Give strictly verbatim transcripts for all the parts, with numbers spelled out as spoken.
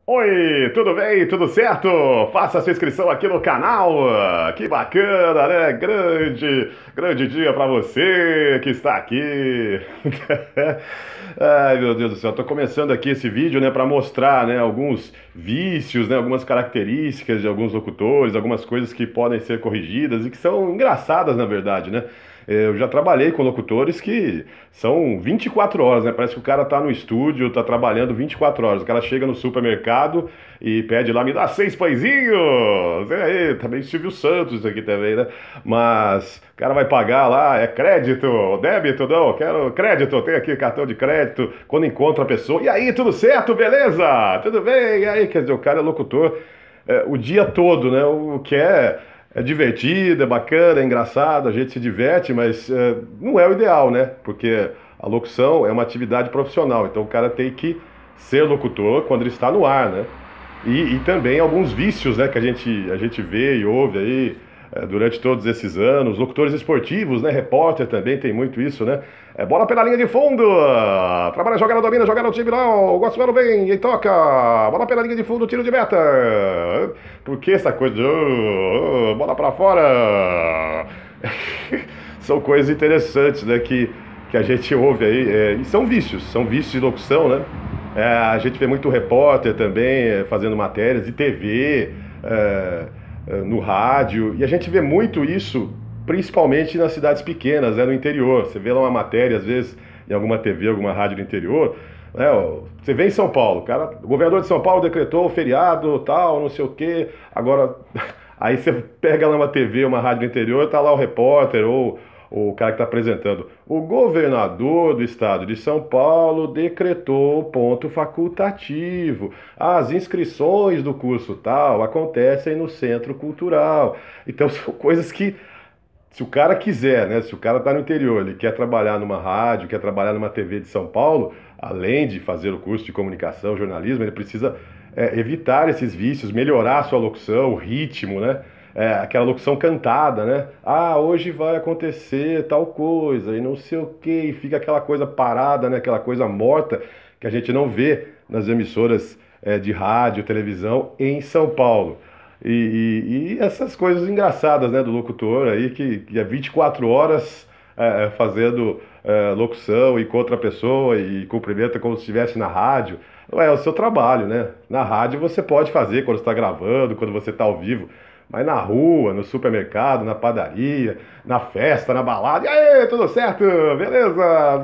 Oi, tudo bem? Tudo certo? Faça sua inscrição aqui no canal. Que bacana, né? Grande, grande dia para você que está aqui. Ai, meu Deus do céu, tô começando aqui esse vídeo, né, para mostrar, né, alguns vícios, né, algumas características de alguns locutores, algumas coisas que podem ser corrigidas e que são engraçadas, na verdade, né? Eu já trabalhei com locutores que são vinte e quatro horas, né? Parece que o cara tá no estúdio, tá trabalhando vinte e quatro horas. O cara chega no supermercado e pede lá, me dá seis pãezinhos. E aí, também Silvio Santos aqui também, né? Mas o cara vai pagar lá, é crédito, débito, não, quero crédito, tem aqui cartão de crédito. Quando encontra a pessoa, e aí, tudo certo, beleza? Tudo bem? E aí, quer dizer, o cara é locutor é, o dia todo, né? O que é. É divertido, é bacana, é engraçado, a gente se diverte, mas é, não é o ideal, né? Porque a locução é uma atividade profissional, então o cara tem que ser locutor quando ele está no ar, né? E, e também alguns vícios, né, que a gente, a gente vê e ouve aí é, durante todos esses anos. Locutores esportivos, né? Repórter também tem muito isso, né? É, bola pela linha de fundo, trabalha, joga na domina, joga no time lá, o Gostoso vem e toca, bola pela linha de fundo, tiro de meta. Por que essa coisa de oh, oh, bola pra fora? São coisas interessantes, né, que, que a gente ouve aí, é, e são vícios, são vícios de locução, né? É, a gente vê muito repórter também é, fazendo matérias de T V, é, é, no rádio, e a gente vê muito isso principalmente nas cidades pequenas, né, no interior. Você vê lá uma matéria, às vezes, em alguma T V, alguma rádio do interior, né, ó, você vê em São Paulo, cara, o governador de São Paulo decretou feriado, tal, não sei o quê, agora, aí você pega lá uma T V, uma rádio do interior, tá lá o repórter ou o cara que está apresentando. O governador do estado de São Paulo decretou ponto facultativo. As inscrições do curso tal acontecem no centro cultural. Então são coisas que, se o cara quiser, né? Se o cara está no interior, ele quer trabalhar numa rádio, quer trabalhar numa T V de São Paulo, além de fazer o curso de comunicação, jornalismo, ele precisa é, evitar esses vícios, melhorar a sua locução, o ritmo, né? É, aquela locução cantada, né? Ah, hoje vai acontecer tal coisa e não sei o quê, e fica aquela coisa parada, né? Aquela coisa morta que a gente não vê nas emissoras é, de rádio, televisão em São Paulo. E, e- e essas coisas engraçadas, né, do locutor aí, que, que é vinte e quatro horas é, é, fazendo é, locução e com outra pessoa e cumprimenta como se estivesse na rádio. Não é o seu trabalho, né? Na rádio você pode fazer quando está gravando, quando você está ao vivo. Mas na rua, no supermercado, na padaria, na festa, na balada, e aí, tudo certo? Beleza?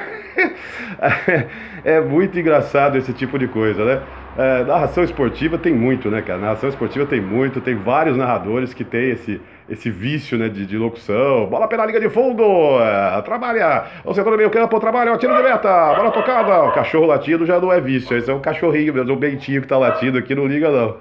É muito engraçado esse tipo de coisa, né? É, narração esportiva tem muito, né, cara? Narração esportiva tem muito, tem vários narradores que têm esse, esse vício, né, de, de locução. Bola pela linha de fundo, é, trabalha, o setor do meio campo, trabalha, o tiro de meta, bola tocada. O cachorro latido já não é vício, esse é um cachorrinho mesmo, um bentinho que tá latindo aqui, não liga não.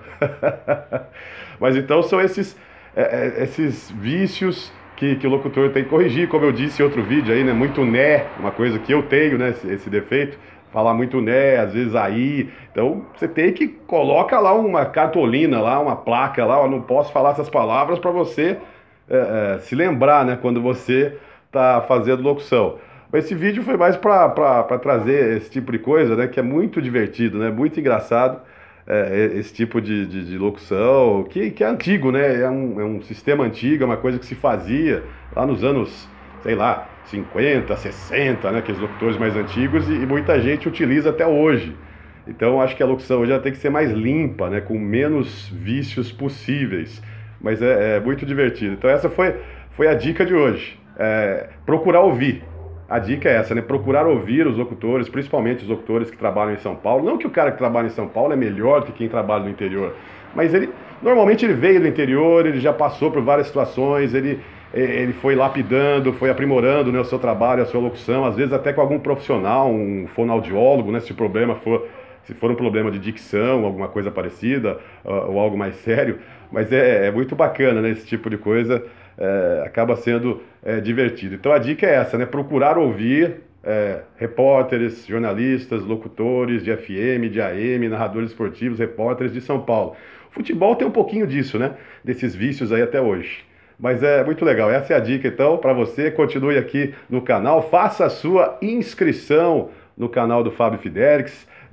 Mas então são esses, é, é, esses vícios que, que o locutor tem que corrigir, como eu disse em outro vídeo aí, né? Muito né, uma coisa que eu tenho, né? Esse, esse defeito, falar muito né, às vezes aí. Então você tem que coloca lá uma cartolina, lá uma placa lá, ó, não posso falar essas palavras para você é, é, se lembrar, né? Quando você está fazendo locução. Mas esse vídeo foi mais para trazer esse tipo de coisa, né? Que é muito divertido, né? Muito engraçado é, esse tipo de, de, de locução, que, que é antigo, né? É um, é um sistema antigo, é uma coisa que se fazia lá nos anos, sei lá, cinquenta, sessenta, né? Aqueles locutores mais antigos, e, e muita gente utiliza até hoje. Então, acho que a locução hoje ela tem que ser mais limpa, né? Com menos vícios possíveis. Mas é, é muito divertido. Então, essa foi, foi a dica de hoje. É, procurar ouvir. A dica é essa, né? Procurar ouvir os locutores, principalmente os locutores que trabalham em São Paulo. Não que o cara que trabalha em São Paulo é melhor do que quem trabalha no interior, mas ele normalmente ele veio do interior, ele já passou por várias situações, ele, ele foi lapidando, foi aprimorando, né, o seu trabalho, a sua locução, às vezes até com algum profissional, um fonoaudiólogo, né, se o problema for se for um problema de dicção, alguma coisa parecida, uh, ou algo mais sério, mas é, é muito bacana, né, esse tipo de coisa, é, acaba sendo é, divertido. Então a dica é essa, né, procurar ouvir é, repórteres, jornalistas, locutores de F M, de A M, narradores esportivos, repórteres de São Paulo. O futebol tem um pouquinho disso, né, desses vícios aí até hoje. Mas é muito legal, essa é a dica então para você, continue aqui no canal, faça a sua inscrição no canal do Fábio Fidelix,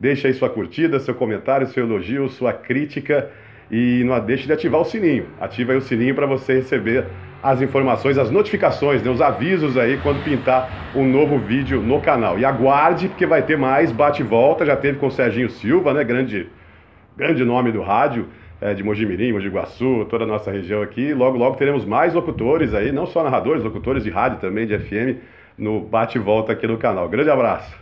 Deixa aí sua curtida, seu comentário, seu elogio, sua crítica e não deixe de ativar o sininho. Ativa aí o sininho para você receber as informações, as notificações, né, os avisos aí quando pintar um novo vídeo no canal. E aguarde, porque vai ter mais bate e volta. Já teve com o Serginho Silva, né, grande, grande nome do rádio, é, de Mojimirim, Mogi Guaçu, toda a nossa região aqui. Logo, logo teremos mais locutores aí, não só narradores, locutores de rádio também, de F M, no bate e volta aqui no canal. Grande abraço!